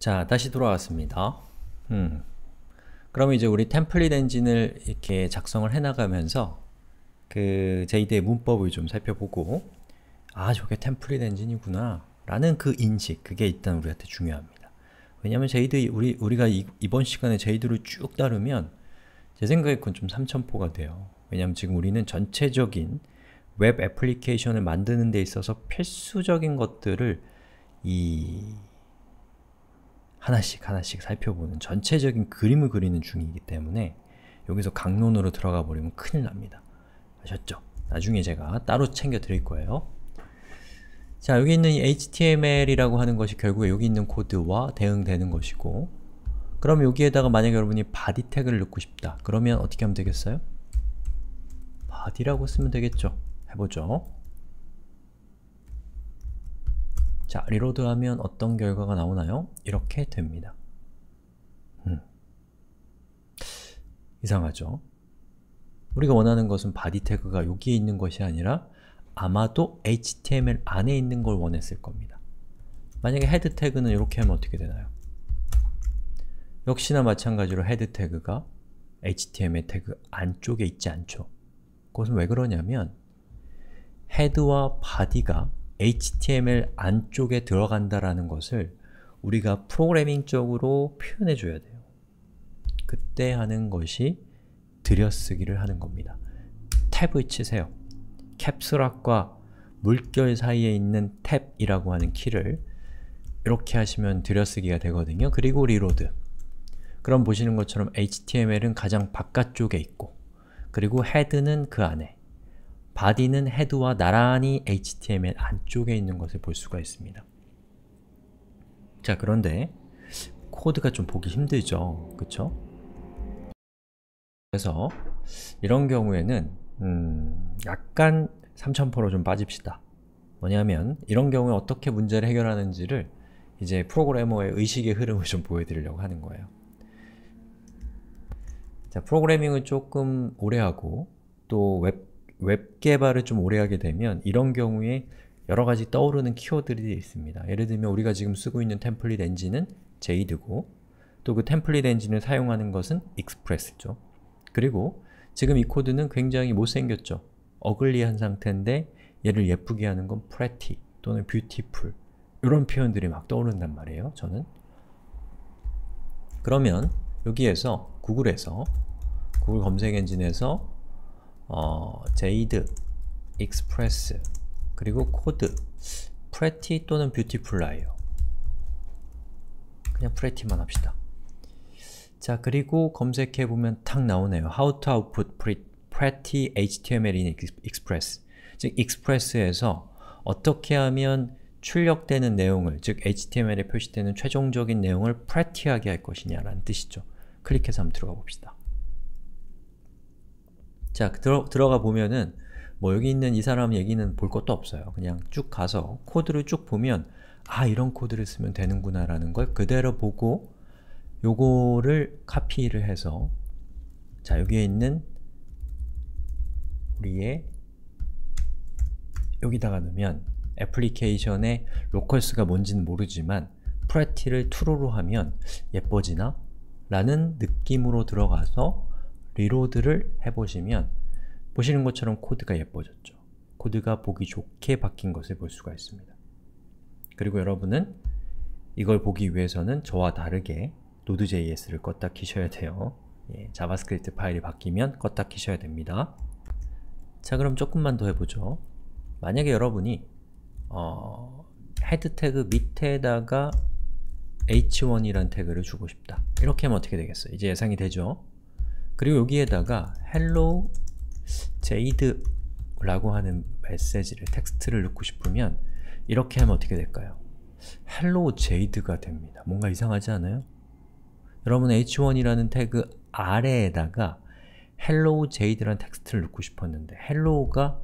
자, 다시 돌아왔습니다. 그럼 이제 우리 템플릿 엔진을 이렇게 작성을 해나가면서 그 제이드의 문법을 좀 살펴보고 아, 저게 템플릿 엔진이구나 라는 그 인식, 그게 일단 우리한테 중요합니다. 왜냐면 제이드, 우리가 이번 시간에 제이드를 쭉 따르면 제 생각에 그건 좀 삼천포가 돼요. 왜냐면 지금 우리는 전체적인 웹 애플리케이션을 만드는 데 있어서 필수적인 것들을 하나씩 하나씩 살펴보는 전체적인 그림을 그리는 중이기 때문에 여기서 강론으로 들어가 버리면 큰일 납니다. 아셨죠? 나중에 제가 따로 챙겨 드릴 거예요. 자, 여기 있는 이 HTML이라고 하는 것이 결국에 여기 있는 코드와 대응되는 것이고, 그럼 여기에다가 만약에 여러분이 body 태그를 넣고 싶다. 그러면 어떻게 하면 되겠어요? body라고 쓰면 되겠죠? 해보죠. 자, 리로드하면 어떤 결과가 나오나요? 이렇게 됩니다. 이상하죠? 우리가 원하는 것은 body 태그가 여기에 있는 것이 아니라 아마도 HTML 안에 있는 걸 원했을 겁니다. 만약에 head 태그는 이렇게 하면 어떻게 되나요? 역시나 마찬가지로 head 태그가 HTML 태그 안쪽에 있지 않죠. 그것은 왜 그러냐면 head와 body가 HTML 안쪽에 들어간다라는 것을 우리가 프로그래밍적으로 표현해줘야 돼요. 그때 하는 것이 들여쓰기를 하는 겁니다. 탭을 치세요. 캡슐락과 물결 사이에 있는 탭이라고 하는 키를 이렇게 하시면 들여쓰기가 되거든요. 그리고 리로드. 그럼 보시는 것처럼 HTML은 가장 바깥쪽에 있고, 그리고 헤드는 그 안에, body는 헤드와 나란히 HTML 안쪽에 있는 것을 볼 수가 있습니다. 자, 그런데 코드가 좀 보기 힘들죠? 그쵸? 그래서 이런 경우에는 약간 삼천포로 좀 빠집시다. 뭐냐면 이런 경우에 어떻게 문제를 해결하는지를 이제 프로그래머의 의식의 흐름을 좀 보여드리려고 하는 거예요. 자, 프로그래밍을 조금 오래 하고 또 웹 개발을 좀 오래 하게 되면 이런 경우에 여러가지 떠오르는 키워드들이 있습니다. 예를 들면 우리가 지금 쓰고 있는 템플릿 엔진은 제이드고, 또 그 템플릿 엔진을 사용하는 것은 익스프레스죠. 그리고 지금 이 코드는 굉장히 못생겼죠. 어글리한 상태인데 얘를 예쁘게 하는 건 pretty 또는 beautiful 이런 표현들이 막 떠오른단 말이에요, 저는. 그러면 여기에서 구글에서 구글 검색 엔진에서 제이드, 익스프레스, 그리고 코드, pretty 또는 beautiful라예요. 그냥 pretty만 합시다. 자, 그리고 검색해보면 탁 나오네요. How to output pretty HTML in Express. 즉, Express에서 어떻게 하면 출력되는 내용을, 즉 HTML에 표시되는 최종적인 내용을 pretty하게 할 것이냐라는 뜻이죠. 클릭해서 한번 들어가 봅시다. 자, 들어가 보면은 뭐 여기 있는 이 사람 얘기는 볼 것도 없어요. 그냥 쭉 가서 코드를 쭉 보면 아, 이런 코드를 쓰면 되는구나 라는 걸 그대로 보고 요거를 카피를 해서 자, 여기에 있는 우리의 여기다가 넣으면 애플리케이션의 로컬스가 뭔지는 모르지만 pretty를 true로 하면 예뻐지나? 라는 느낌으로 들어가서 리로드를 해보시면 보시는 것처럼 코드가 예뻐졌죠. 코드가 보기 좋게 바뀐 것을 볼 수가 있습니다. 그리고 여러분은 이걸 보기 위해서는 저와 다르게 Node.js를 껐다 키셔야 돼요. 예, 자바스크립트 파일이 바뀌면 껐다 키셔야 됩니다. 자, 그럼 조금만 더 해보죠. 만약에 여러분이 헤드 태그 밑에다가 h1이란 태그를 주고 싶다. 이렇게 하면 어떻게 되겠어요? 이제 예상이 되죠? 그리고 여기에다가 hello jade 라고 하는 메시지를, 텍스트를 넣고 싶으면 이렇게 하면 어떻게 될까요? hello jade가 됩니다. 뭔가 이상하지 않아요? 여러분 h1이라는 태그 아래에다가 hello jade라는 텍스트를 넣고 싶었는데 hello가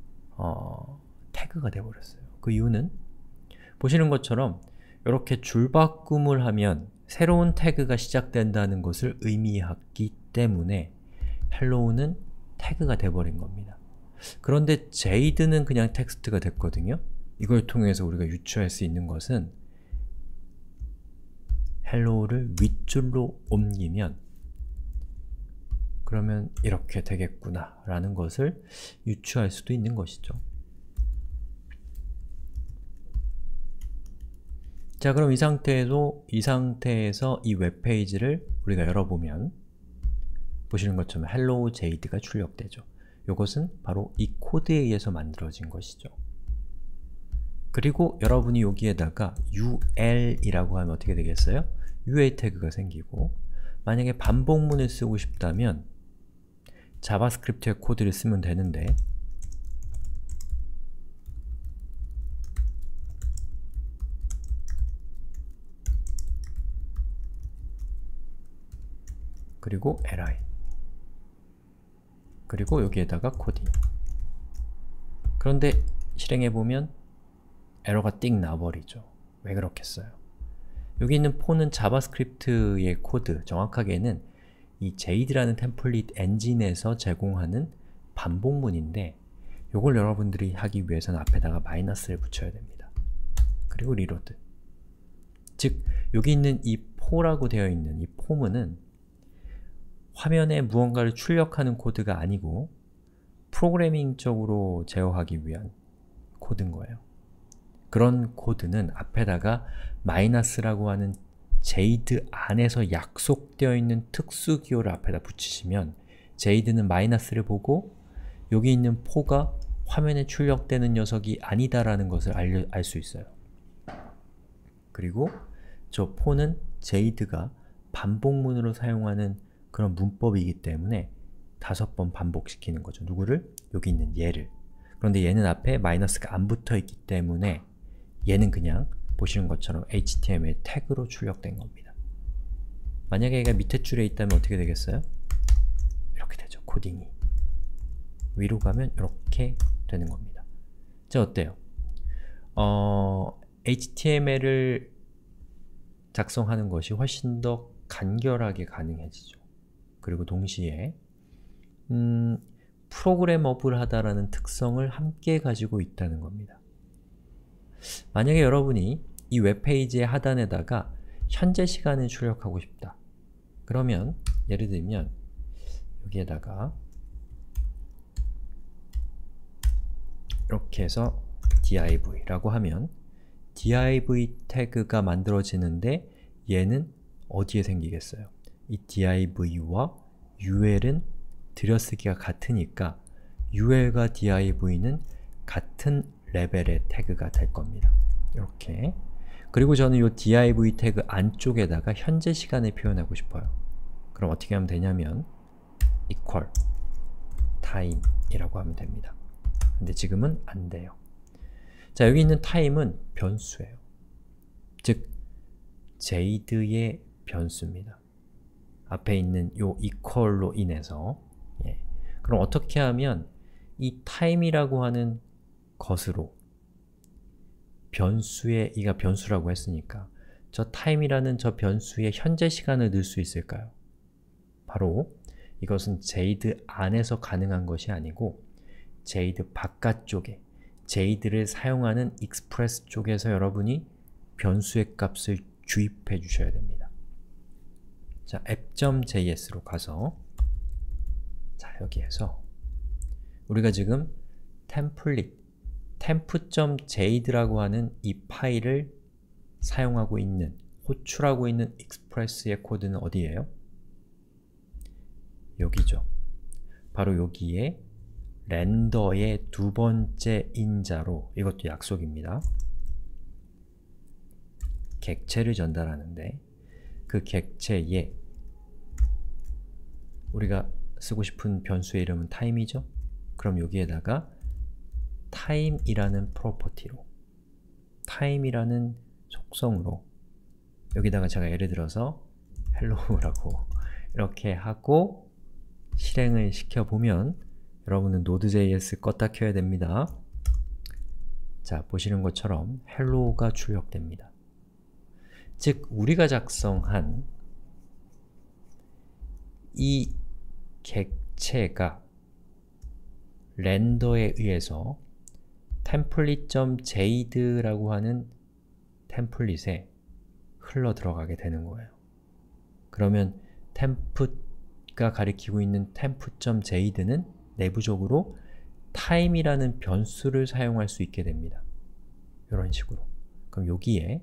태그가 되어버렸어요. 그 이유는 보시는 것처럼 이렇게 줄바꿈을 하면 새로운 태그가 시작된다는 것을 의미하기 때문에 hello는 태그가 되어버린 겁니다. 그런데 jade는 그냥 텍스트가 됐거든요. 이걸 통해서 우리가 유추할 수 있는 것은 hello를 윗줄로 옮기면 그러면 이렇게 되겠구나 라는 것을 유추할 수도 있는 것이죠. 자, 그럼 이 상태에서 이 웹페이지를 우리가 열어보면 보시는 것처럼 hello jade가 출력되죠. 이것은 바로 이 코드에 의해서 만들어진 것이죠. 그리고 여러분이 여기에다가 ul이라고 하면 어떻게 되겠어요? ul 태그가 생기고, 만약에 반복문을 쓰고 싶다면 자바스크립트의 코드를 쓰면 되는데 그리고 li 그리고 여기에다가 코딩. 그런데 실행해보면 에러가 띵 나버리죠. 왜 그렇겠어요? 여기 있는 폰은 자바스크립트의 코드, 정확하게는 이 jade라는 템플릿 엔진에서 제공하는 반복문인데 이걸 여러분들이 하기 위해서는 앞에다가 마이너스를 붙여야 됩니다. 그리고 리로드. 즉, 여기 있는 이 포라고 되어 있는 이 포문은 화면에 무언가를 출력하는 코드가 아니고 프로그래밍적으로 제어하기 위한 코드인 거예요. 그런 코드는 앞에다가 마이너스라고 하는 jade 안에서 약속되어 있는 특수 기호를 앞에다 붙이시면 jade는 마이너스를 보고 여기 있는 포가 화면에 출력되는 녀석이 아니다라는 것을 알 수 있어요. 그리고 저 포는 jade가 반복문으로 사용하는 그런 문법이기 때문에 5번 반복시키는 거죠. 누구를? 여기 있는 얘를. 그런데 얘는 앞에 마이너스가 안 붙어있기 때문에 얘는 그냥 보시는 것처럼 HTML 태그로 출력된 겁니다. 만약에 얘가 밑에 줄에 있다면 어떻게 되겠어요? 이렇게 되죠. 코딩이. 위로 가면 이렇게 되는 겁니다. 자, 어때요? HTML을 작성하는 것이 훨씬 더 간결하게 가능해지죠. 그리고 동시에 프로그래머블하다라는 특성을 함께 가지고 있다는 겁니다. 만약에 여러분이 이 웹페이지의 하단에다가 현재 시간을 출력하고 싶다. 그러면 예를 들면 여기에다가 이렇게 해서 div라고 하면 div 태그가 만들어지는데 얘는 어디에 생기겠어요? 이 div와 ul은 들여쓰기가 같으니까 ul과 div는 같은 레벨의 태그가 될 겁니다. 이렇게. 그리고 저는 이 div 태그 안쪽에다가 현재 시간을 표현하고 싶어요. 그럼 어떻게 하면 되냐면 equal time 이라고 하면 됩니다. 근데 지금은 안 돼요. 자, 여기 있는 time은 변수예요. 즉, jade의 변수입니다. 앞에 있는 요 equal로 인해서. 그럼 어떻게 하면 이 time이라고 하는 것으로 변수에, 이가 변수라고 했으니까 저 time이라는 저 변수에 현재 시간을 넣을 수 있을까요? 바로 이것은 jade 안에서 가능한 것이 아니고 jade 바깥쪽에, jade를 사용하는 express 쪽에서 여러분이 변수의 값을 주입해 주셔야 됩니다. 자, app.js로 가서 자, 여기에서 우리가 지금 템플릿, temp.jade라고 하는 이 파일을 사용하고 있는, 호출하고 있는 express의 코드는 어디예요? 여기죠. 바로 여기에 렌더의 두 번째 인자로, 이것도 약속입니다. 객체를 전달하는데 그 객체에 우리가 쓰고 싶은 변수의 이름은 time이죠? 그럼 여기에다가 time이라는 프로퍼티로, time이라는 속성으로 여기다가 제가 예를 들어서 hello라고 이렇게 하고 실행을 시켜보면 여러분은 Node.js 껐다 켜야 됩니다. 자, 보시는 것처럼 hello가 출력됩니다. 즉, 우리가 작성한 이 객체가 렌더에 의해서 template.jade라고 하는 템플릿에 흘러 들어가게 되는 거예요. 그러면 temp가 가리키고 있는 temp.jaid는 내부적으로 time이라는 변수를 사용할 수 있게 됩니다. 이런 식으로. 그럼 여기에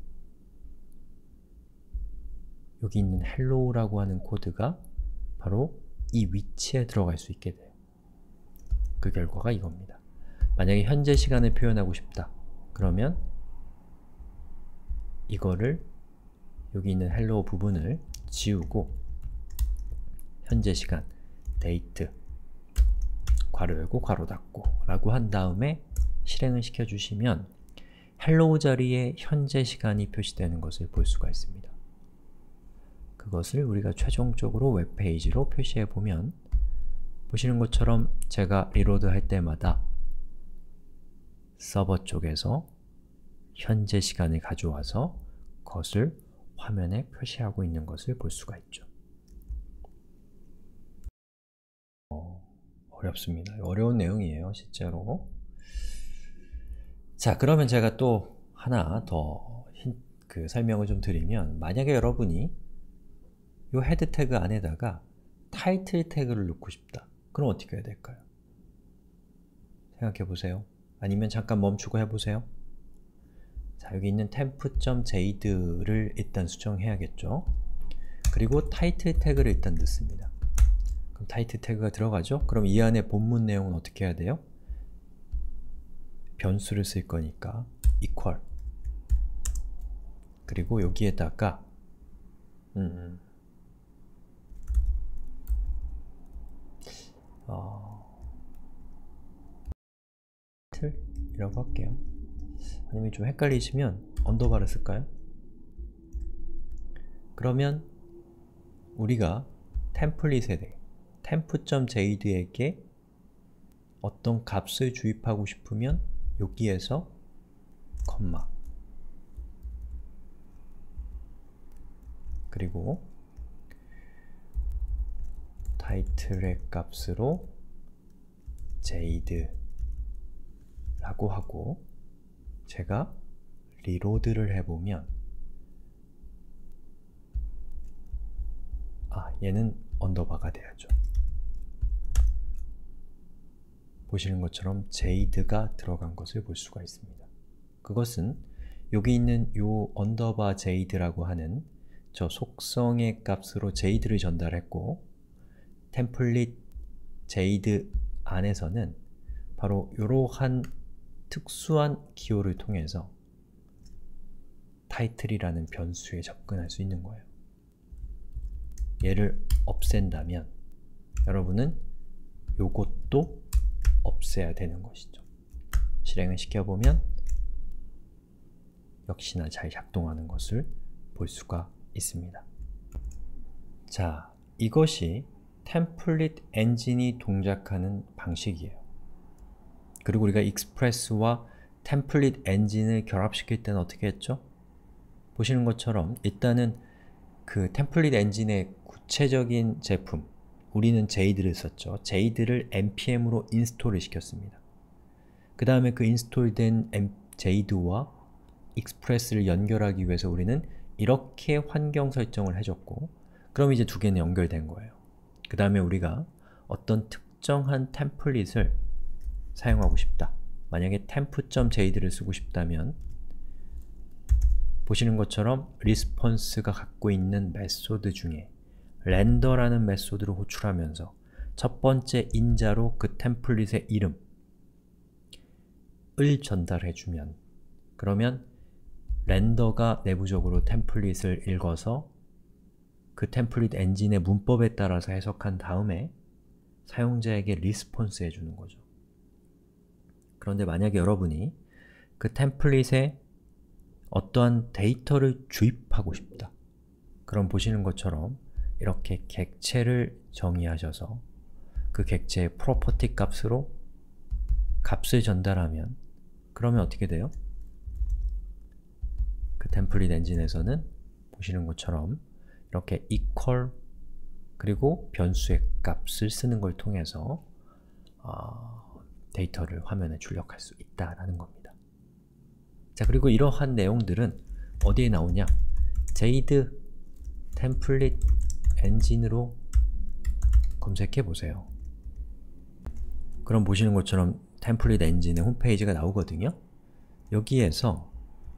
여기 있는 hello라고 하는 코드가 바로 이 위치에 들어갈 수 있게 돼요. 그 결과가 이겁니다. 만약에 현재 시간을 표현하고 싶다. 그러면 이거를 여기 있는 hello 부분을 지우고 현재 시간 date 괄호 열고 괄호 닫고 라고 한 다음에 실행을 시켜주시면 hello 자리에 현재 시간이 표시되는 것을 볼 수가 있습니다. 그것을 우리가 최종적으로 웹페이지로 표시해보면 보시는 것처럼 제가 리로드 할 때마다 서버 쪽에서 현재 시간을 가져와서 그것을 화면에 표시하고 있는 것을 볼 수가 있죠. 어렵습니다. 어려운 내용이에요, 실제로. 자, 그러면 제가 또 하나 더 설명을 좀 드리면 만약에 여러분이 이 헤드 태그 안에다가 타이틀 태그를 넣고 싶다. 그럼 어떻게 해야 될까요? 생각해 보세요. 아니면 잠깐 멈추고 해보세요. 자, 여기 있는 temp.jaid를 일단 수정해야겠죠. 그리고 타이틀 태그를 일단 넣습니다. 그럼 타이틀 태그가 들어가죠? 그럼 이 안에 본문 내용은 어떻게 해야 돼요? 변수를 쓸 거니까 equal 그리고 여기에다가 이라고 할게요. 아니면 좀 헷갈리시면 언더바를 쓸까요? 그러면 우리가 템플릿에 대해 temp.jaid에게 어떤 값을 주입하고 싶으면 여기에서 컴마 그리고 타이틀의 값으로 jaid 라고 하고 제가 리로드를 해보면 얘는 언더바가 돼야죠. 보시는 것처럼 jaid가 들어간 것을 볼 수가 있습니다. 그것은 여기 있는 요 언더바 jaid라고 하는 저 속성의 값으로 jaid를 전달했고 템플릿 jaid 안에서는 바로 이러한 특수한 기호를 통해서 title이라는 변수에 접근할 수 있는 거예요. 얘를 없앤다면 여러분은 요것도 없애야 되는 것이죠. 실행을 시켜보면 역시나 잘 작동하는 것을 볼 수가 있습니다. 자, 이것이 템플릿 엔진이 동작하는 방식이에요. 그리고 우리가 익스프레스와 템플릿 엔진을 결합시킬 때는 어떻게 했죠? 보시는 것처럼 일단은 그 템플릿 엔진의 구체적인 제품, 우리는 jaid를 썼죠. jaid를 npm으로 인스톨을 시켰습니다. 그 다음에 그 인스톨된 jaid와 익스프레스를 연결하기 위해서 우리는 이렇게 환경 설정을 해줬고 그럼 이제 두 개는 연결된 거예요. 그 다음에 우리가 어떤 특정한 템플릿을 사용하고 싶다. 만약에 temp.jaid를 쓰고 싶다면 보시는 것처럼 리스폰스가 갖고 있는 메소드 중에 render라는 메소드를 호출하면서 첫 번째 인자로 그 템플릿의 이름을 전달해주면 그러면 렌더가 내부적으로 템플릿을 읽어서 그 템플릿 엔진의 문법에 따라서 해석한 다음에 사용자에게 리스폰스 해주는 거죠. 그런데 만약에 여러분이 그 템플릿에 어떠한 데이터를 주입하고 싶다. 그럼 보시는 것처럼 이렇게 객체를 정의하셔서 그 객체의 property 값으로 값을 전달하면 그러면 어떻게 돼요? 그 템플릿 엔진에서는 보시는 것처럼 이렇게 equal 그리고 변수의 값을 쓰는 걸 통해서 데이터를 화면에 출력할 수 있다라는 겁니다. 자, 그리고 이러한 내용들은 어디에 나오냐? jade 템플릿 엔진으로 검색해 보세요. 그럼 보시는 것처럼 템플릿 엔진의 홈페이지가 나오거든요. 여기에서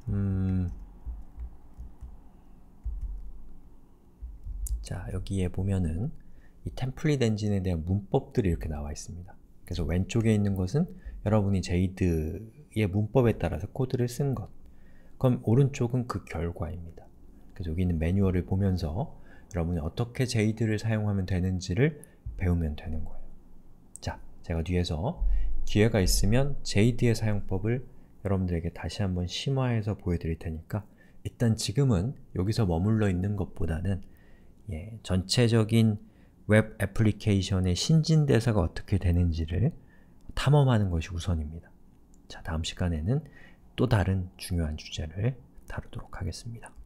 자, 여기에 보면은 이 템플릿 엔진에 대한 문법들이 이렇게 나와 있습니다. 그래서 왼쪽에 있는 것은 여러분이 jade의 문법에 따라서 코드를 쓴 것. 그럼 오른쪽은 그 결과입니다. 그래서 여기 있는 매뉴얼을 보면서 여러분이 어떻게 jade를 사용하면 되는지를 배우면 되는 거예요. 자, 제가 뒤에서 기회가 있으면 jade의 사용법을 여러분들에게 다시 한번 심화해서 보여드릴 테니까 일단 지금은 여기서 머물러 있는 것보다는 전체적인 웹 애플리케이션의 신진대사가 어떻게 되는지를 탐험하는 것이 우선입니다. 자, 다음 시간에는 또 다른 중요한 주제를 다루도록 하겠습니다.